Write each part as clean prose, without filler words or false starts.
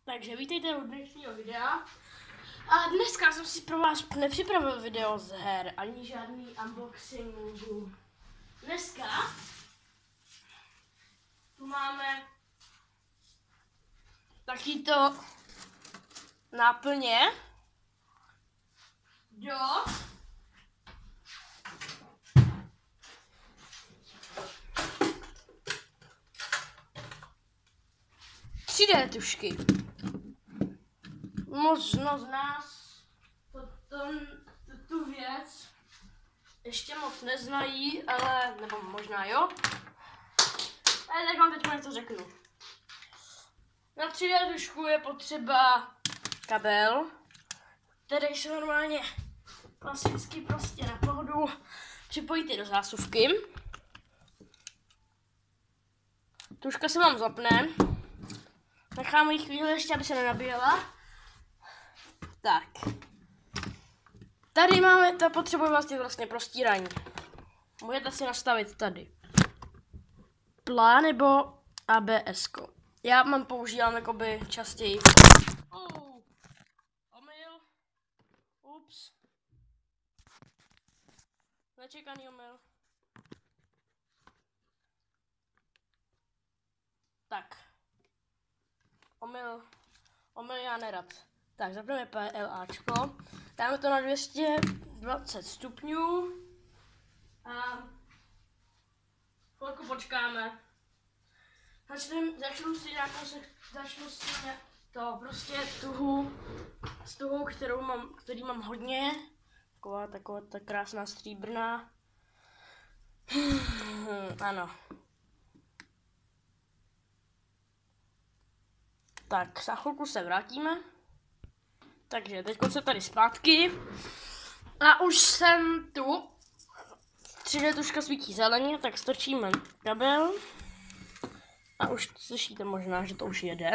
Takže vítejte u dnešního videa. A dneska jsem si pro vás nepřipravil video z her, ani žádný unboxingu. Dneska tu máme takýto náplně do 3D tušky. Možno z nás tu věc ještě moc neznají, ale nebo možná jo. Ale tak vám teď něco řeknu. Na 3D tušku je potřeba kabel, který se normálně klasicky prostě na pohodu připojíte do zásuvky. Tuška se vám zapne. Necháme ji chvíli ještě, aby se nenabíjela. Tak. Tady máme, ta potřebuje vlastně pro stírání. Můžete si nastavit tady plá nebo ABS. Já používám jakoby častěji. Omyl. Ups. Nečekaný omyl. Tak. Omyl já nerad. Tak, zapneme PLAčko. Dáme to na 220 stupňů. A chvilku počkáme. Začnu si to prostě tuhou, který mám hodně. Taková ta krásná stříbrná. Ano. Tak, za chvilku se vrátíme. Takže teď se tady zpátky. A už jsem tu. 3D tuška svítí zeleně, tak strčíme kabel. A už slyšíte možná, že to už jede.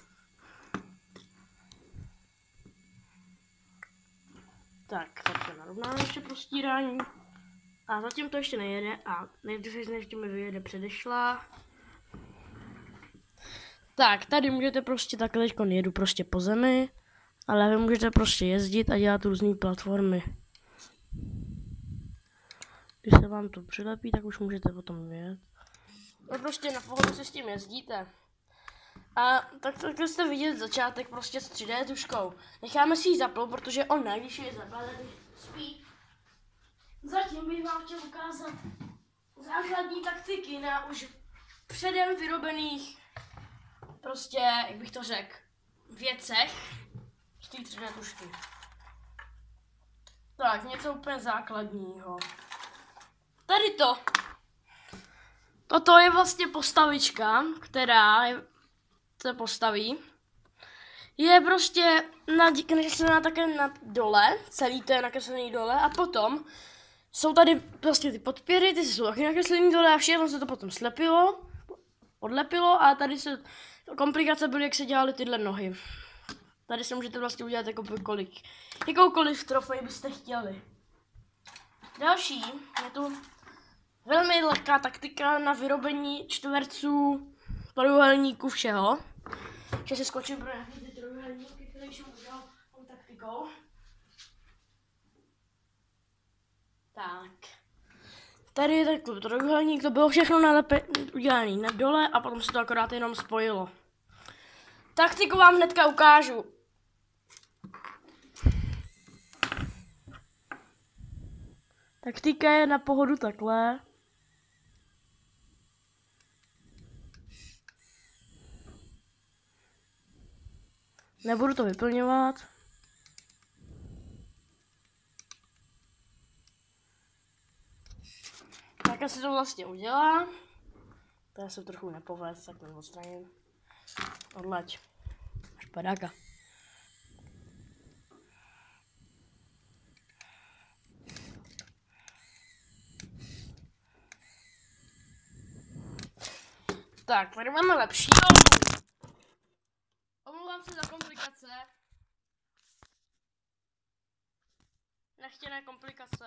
Tak se narovnáme ještě pro stírání. A zatím to ještě nejede a než mi vyjede předešla. Tak, tady můžete prostě takhle teďko jedu prostě po zemi, ale vy můžete prostě jezdit a dělat různé platformy. Když se vám to přilepí, tak už můžete potom vyjet. No prostě na pohodu si s tím jezdíte. A tak jste vidět začátek prostě s 3D tuškou. Necháme si ji zapnout, protože ona, když je zapnutá, tak spí. Zatím bych vám chtěl ukázat základní taktiky na už předem vyrobených prostě, jak bych to řekl, věcech z té 3D tušky. Tak, něco úplně základního. Tady to. Toto je vlastně postavička, která se postaví. Je prostě nakreslená také na dole, celý to je nakreslený dole a potom jsou tady prostě ty podpěry, ty jsou taky nakreslený dole a všechno se to potom odlepilo a tady se komplikace byly, jak se dělaly tyhle nohy. Tady se můžete vlastně udělat jakoukoliv trofej byste chtěli. Další je tu velmi lehká taktika na vyrobení čtverců, trojúhelníků, všeho. Že si skočím pro nějaké ty trojúhelníky, které jsem udělal tou taktikou. Tak. Tady je takový trojúhelník, to bylo všechno udělané na dole a potom se to akorát jenom spojilo. Taktiku vám hnedka ukážu. Taktika je na pohodu takhle. Nebudu to vyplňovat. Tak se to vlastně udělá. Tady se trochu nepovedl, tak to odstraním. Odlaď. Špadáka. Tak, tady máme lepší. Omlouvám se za komplikace. Nechtěné komplikace.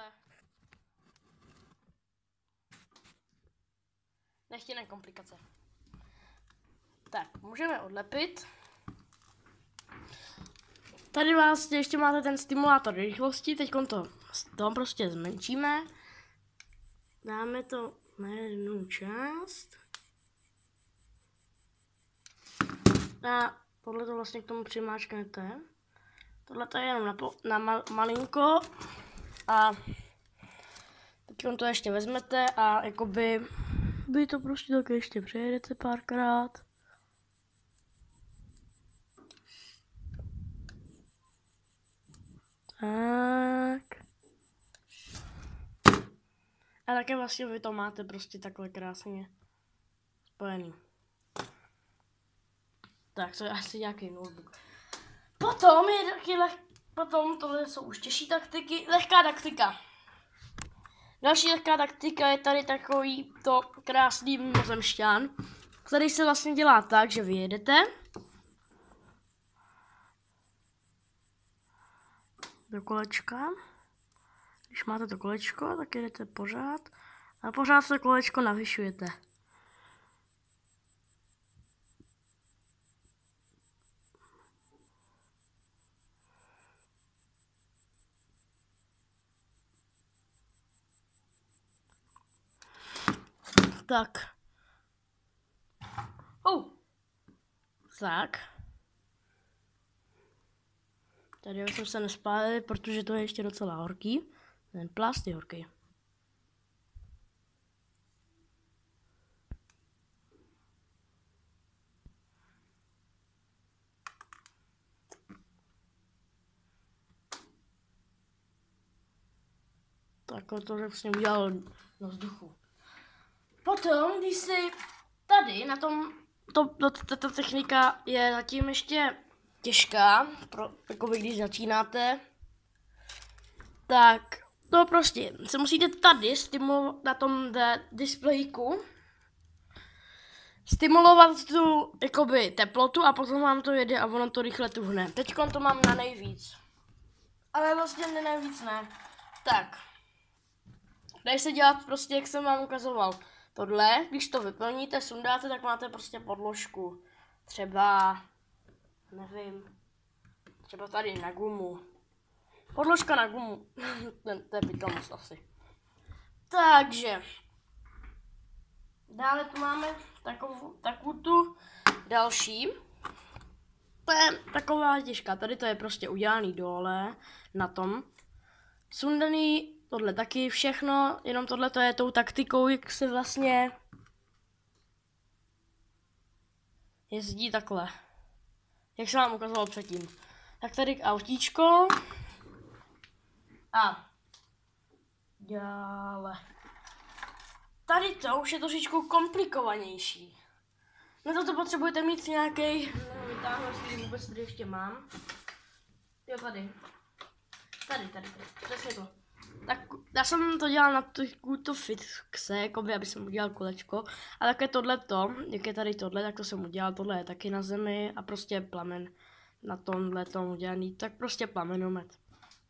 Nechtěné komplikace. Tak, můžeme odlepit. tady vlastně ještě máte ten stimulátor rychlosti, teď to prostě zmenšíme. Dáme to na jednu část. A tohle to vlastně k tomu přimáčknete. Tohle to je jenom na malinko. A teď to ještě vezmete a jakoby vy to prostě tak ještě přejedete párkrát. Tak. A také vlastně vy to máte prostě takhle krásně spojený. Tak to je asi nějaký notebook. Potom je taky potom tohle jsou už těžší taktiky, lehká taktika. Další lehká taktika je tady takový to krásný mimozemšťan, který se vlastně dělá tak, že vyjedete do kolečka. Když máte to kolečko, tak jedete pořád a pořád to kolečko navyšujete. Tak. Tak. Tady už jsme se nespálili, protože to je ještě docela horký. Ten plast je horký. Tak to jsem udělal na vzduchu. Potom, když si tady na tom, tato technika je zatím ještě těžká, jako vy když začínáte, tak to prostě se musíte tady na tom displejku stimulovat tu jakoby teplotu a potom vám to jede a ono to rychle tuhne. Teďkon to mám na nejvíc. Ale vlastně nejvíc ne. Tak. Dají se dělat prostě, jak jsem vám ukazoval. Tohle, když to vyplníte, sundáte, tak máte prostě podložku. Třeba, nevím, třeba tady na gumu. Podložka na gumu. To je pitomost asi. Takže, dále tu máme takovou tu další. To je taková těžká. Tady to je prostě udělaný dole na tom. Sundaný, tohle taky všechno, jenom tohle to je tou taktikou, jak se vlastně jezdí takhle. Jak jsem vám ukazoval předtím. Tak tady k autíčko. A dále. Tady to už je trošičku komplikovanější. Na to potřebujete mít nějaký, vytáhnu, jestli vůbec tady ještě mám. Jo, tady. Tady, přesně to. Tak já jsem to dělal na tu fixe, jakoby, aby jsem udělal kolečko. A také tohleto, jak je tady tohle, tak to jsem udělal, tohle je taky na zemi a prostě plamen na tomhle tomu udělaný, tak prostě plamenomet.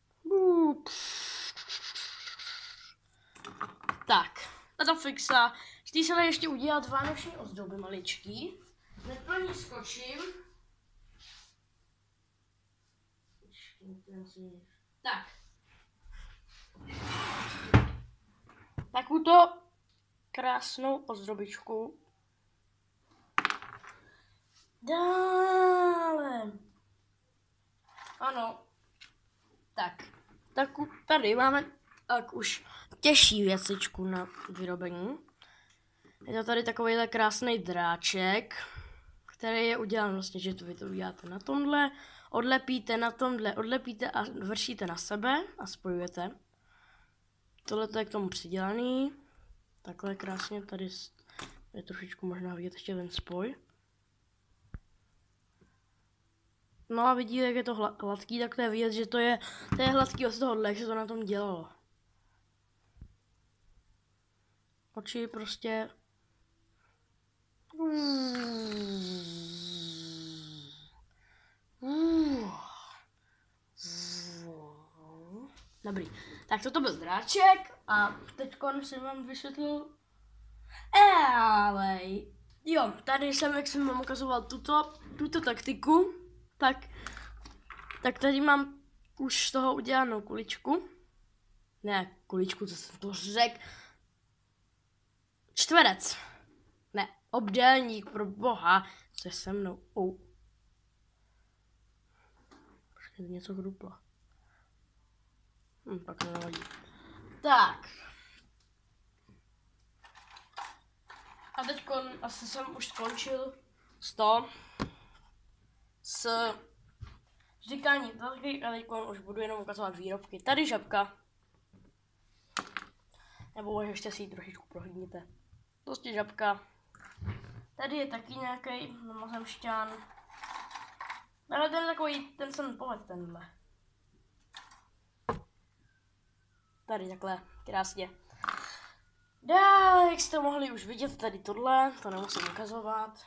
Tak, tato fixa, chci se ještě udělat vánoční ozdoby maličký. Neplní skočím. Tak. Takovou krásnou ozdobičku. Dále. Ano. Tak tady máme tak už těžší věcičku na vyrobení. Je to tady takovýhle krásný dráček, který je udělán vlastně, že vy to uděláte na tomhle, odlepíte na tomhle, odlepíte a vršíte na sebe a spojujete. Tohle je k tomu přidělaný. Takhle krásně tady je trošičku možná vidět ještě ten spoj. No a vidíte, jak je to hladký, tak to je vidět, že to je hladký od tohohle, jak se to na tom dělalo. Oči prostě... Dobrý, tak toto byl dráček a teďkon jsem vám vysvětlil, ale jo, tady jsem, jak jsem vám ukazoval tuto taktiku, tak Tak tady mám už z toho udělanou kuličku. Ne, kuličku, co jsem to řekl. Čtverec. Ne, obdélník, pro boha. Co je se mnou? Počkej, něco hruplo. Pak to nevadí. Tak. A teď asi jsem už skončil s říkáním taky a teď už budu jenom ukazovat výrobky. Tady žabka. Nebo ještě si ji trošičku prohlídněte. Prostě žabka. Tady je taky nějaký mimozemšťan. Ale ten takový, ten jsem povedl tenhle. Tady takhle, krásně. Dále, jak jste mohli už vidět, tady tohle, to nemusím ukazovat.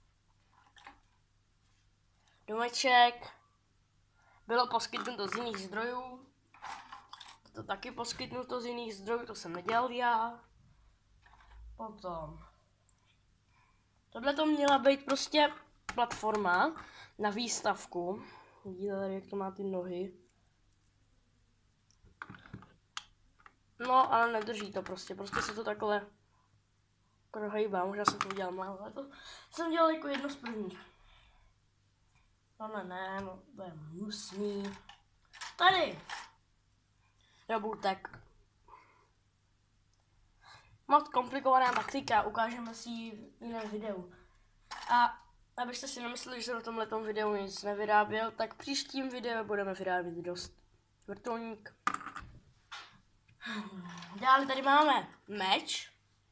Domeček. Bylo poskytnuto z jiných zdrojů. To taky poskytnuto z jiných zdrojů, to jsem nedělal já. Potom. Tohle to měla být prostě platforma na výstavku. Vidíte tady, jak to má ty nohy. No, ale nedrží to prostě se to takhle prohejbá, možná jsem to udělal málo, ale to jsem dělal jako jedno z prvních. Tohle ne, no, to je hnusný. Tady! Robůtek. Moc komplikovaná taktika, ukážeme si ji v jiném videu. A abyste si nemysleli, že jsem v tomhletom videu nic nevyráběl, tak v příštím videu budeme vyrábět dost vrtulník. Dále tady máme meč.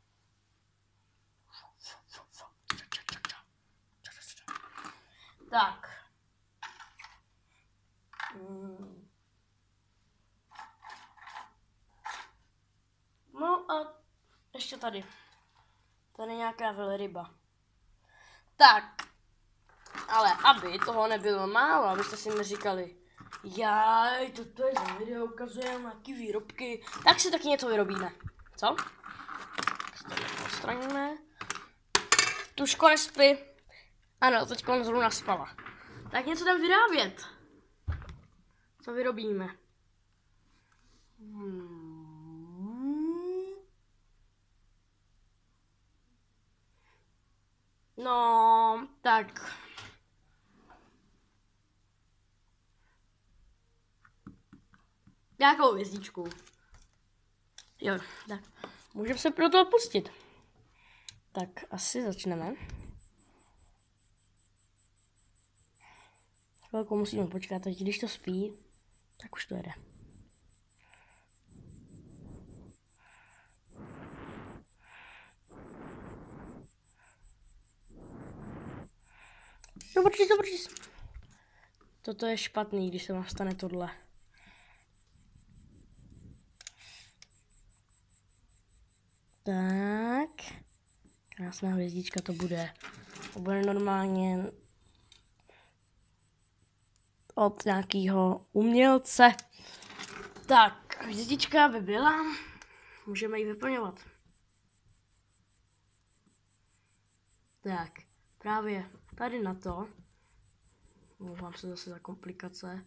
Tak. No a ještě tady. Tady je nějaká velryba. Tak. Ale aby toho nebylo málo, abyste si neříkali, jaj, toto je za video, ukazujeme nějaký výrobky, tak si taky něco vyrobíme. Co? Tak si to odstraníme. Tuško nespí. Ano, teď zrovna spala. Tak něco tam vyrábět. Co vyrobíme? No, tak. Nějakou hvězdičku. Jo, tak. Můžeme se pro to pustit. Tak asi začneme. Chvilku musíme počkat, teď když to spí, tak už to jede. Dobrý. Toto je špatný, když se vám stane tohle. Tak. Krásná hvězdička to bude. To bude normálně od nějakého umělce. Tak, hvězdička by byla. Můžeme ji vyplňovat. Tak, právě tady na to. Mluvám se zase za komplikace.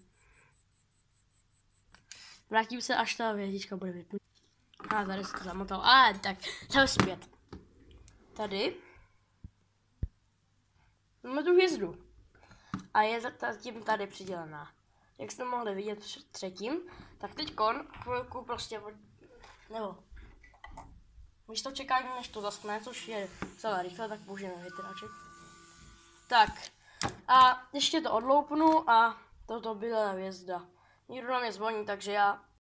Vrátím se, až ta hvězdička bude vyplněna. A tady se to zamotal. Tak, jsem zpět. Tady máme tu hvězdu. A je zatím tady přidělená. Jak jste mohli vidět třetím, tak teď chvilku prostě, nebo místo čekání, než to zaschne, což je celé rychle, tak můžeme vytráčet. Tak, a ještě to odloupnu a toto byla hvězda. Někdo na mě zvoní, takže já